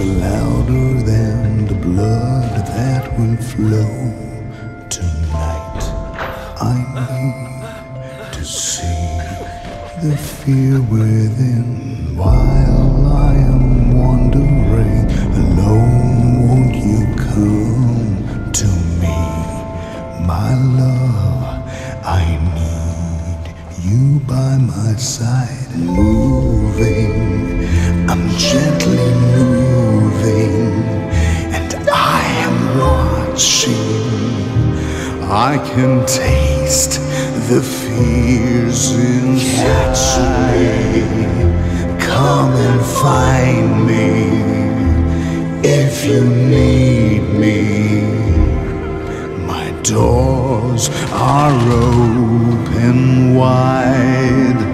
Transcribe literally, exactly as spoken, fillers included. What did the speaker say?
louder than the blood that will flow tonight. I need to see the fear within while I am wandering alone. Won't you come to me, my love? I need you by my side, moving. I'm gently moving, and I am watching. I can taste the fears inside. Come and find me if you need me. My doors are open wide.